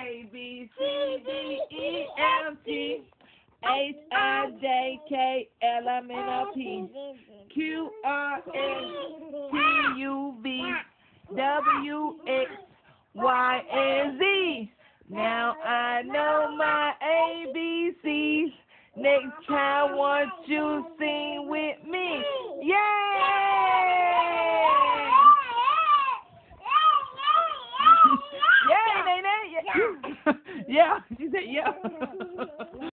A, B, C, D, E, F, G, H, I, J, K, L, M, N, O, P, Q, R, S, T, U, V, W, X, Y, and Z. Now I know my ABCs. Next time, won't you sing with me? Yay! Yay, Nene! Yeah, she said yeah.